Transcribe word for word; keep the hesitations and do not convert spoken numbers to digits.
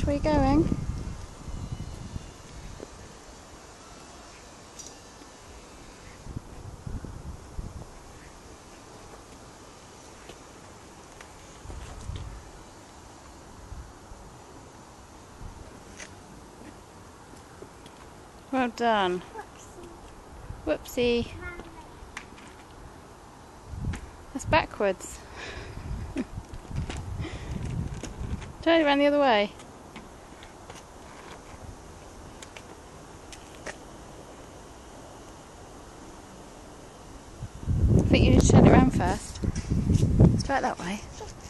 Which way are you going? Well done. Whoopsie. That's backwards. Turn it around the other way. I think you need to turn it around first. Let's try it that way.